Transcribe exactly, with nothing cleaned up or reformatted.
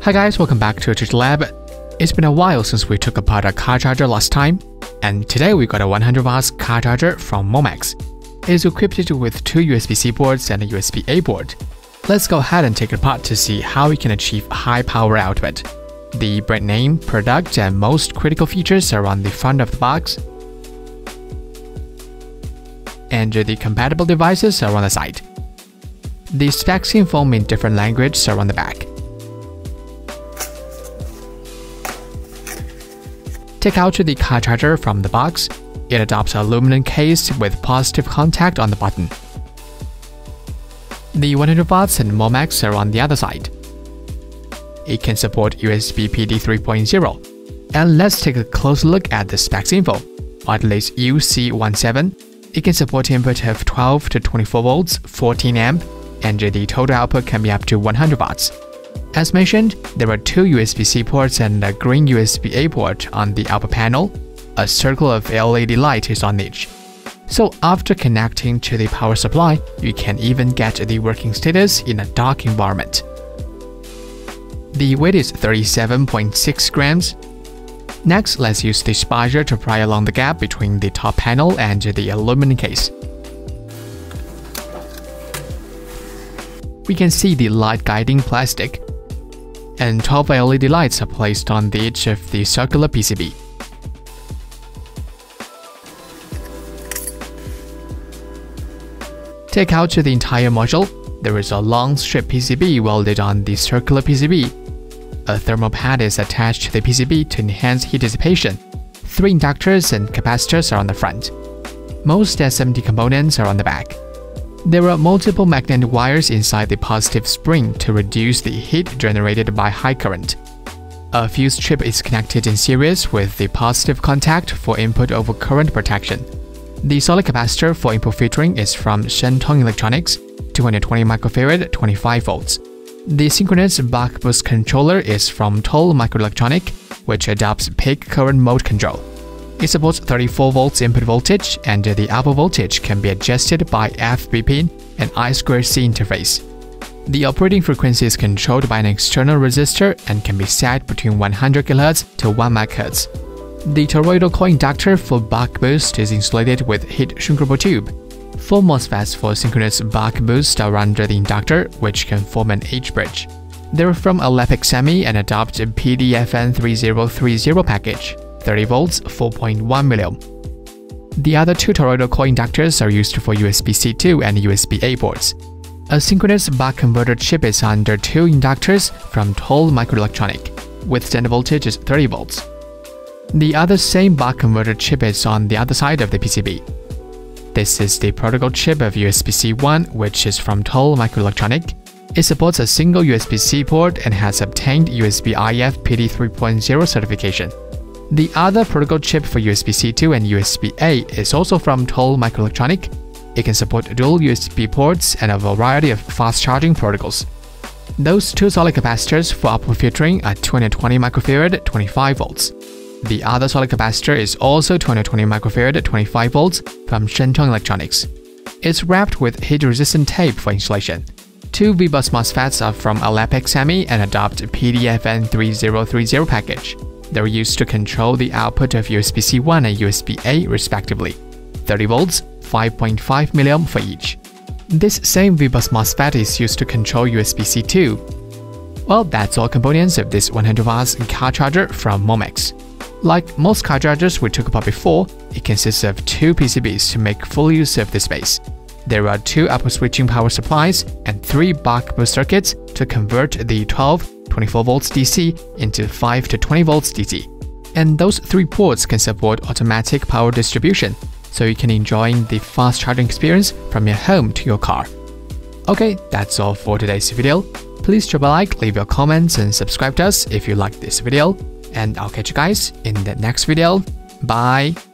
Hi guys, welcome back to Tutorial Lab. It's been a while since we took apart a car charger last time, and today we got a one hundred watts car charger from MOMAX. It is equipped with two U S B C ports and a U S B A port. Let's go ahead and take it apart to see how we can achieve high power output. The brand name, product, and most critical features are on the front of the box, and the compatible devices are on the side. The specs info in different languages are on the back. Take out the car charger from the box. It adopts an aluminum case with positive contact on the button. The one hundred watts and MOMAX are on the other side. It can support U S B P D three point oh. And let's take a close look at the specs info. At least U C seventeen, it can support input of twelve to twenty-four volts, fourteen amp, and the total output can be up to one hundred watts. As mentioned, there are two U S B C ports and a green U S B A port on the upper panel. A circle of L E D light is on each. So after connecting to the power supply, you can even get the working status in a dark environment. The weight is thirty-seven point six grams. Next, let's use the spacer to pry along the gap between the top panel and the aluminum case. We can see the light guiding plastic, and twelve L E D lights are placed on the edge of the circular P C B. Take out the entire module. There is a long strip P C B welded on the circular P C B. A thermal pad is attached to the P C B to enhance heat dissipation. Three inductors and capacitors are on the front. Most S M D components are on the back. There are multiple magnetic wires inside the positive spring to reduce the heat generated by high current. A fuse chip is connected in series with the positive contact for input over current protection. The solid capacitor for input filtering is from Shengtong Electronics, two hundred twenty microfarad, twenty-five volts. The synchronous buck boost controller is from Microelectronic, which adopts peak current mode control. It supports thirty-four volts input voltage, and the output voltage can be adjusted by F B pin and I two C interface. The operating frequency is controlled by an external resistor and can be set between one hundred kilohertz to one megahertz. The toroidal coil inductor for buck boost is insulated with heat shrinkable tube. Four MOSFETs for synchronous buck boost are under the inductor, which can form an H-bridge. They are from Allepic Semi and adopt a P D F N three zero three zero package, thirty volts, four point one milliohm. The other two toroidal coil inductors are used for U S B C two and U S B A ports. A synchronous buck converter chip is under two inductors from Microelectronic, with standard voltage is thirty volts. The other same buck converter chip is on the other side of the P C B. This is the protocol chip of U S B C one, which is from Microelectronic. It supports a single U S B C port and has obtained U S B I F P D three point oh certification. The other protocol chip for U S B C two and U S B A is also from Microelectronic. It can support dual U S B ports and a variety of fast charging protocols. Those two solid capacitors for output filtering are two hundred twenty microfarad, twenty-five volts. The other solid capacitor is also two hundred twenty microfarad, twenty-five volts from Shengtong Electronics. It's wrapped with heat-resistant tape for insulation. Two V B U S MOSFETs are from Allepic Semi and adopt P D F N three zero three zero package. They're used to control the output of U S B C one and U S B A respectively, thirty volts, five point five milliohm for each. This same V B U S MOSFET is used to control U S B C two. Well, that's all components of this one hundred watts car charger from MOMAX. Like most car chargers we took apart before, it consists of two P C Bs to make full use of the space. There are two upper switching power supplies and three buck boost circuits to convert the twelve, twenty-four volts D C into five to twenty volts D C. And those three ports can support automatic power distribution, so you can enjoy the fast charging experience from your home to your car. Okay, that's all for today's video. Please drop a like, leave your comments, and subscribe to us if you liked this video. And I'll catch you guys in the next video. Bye!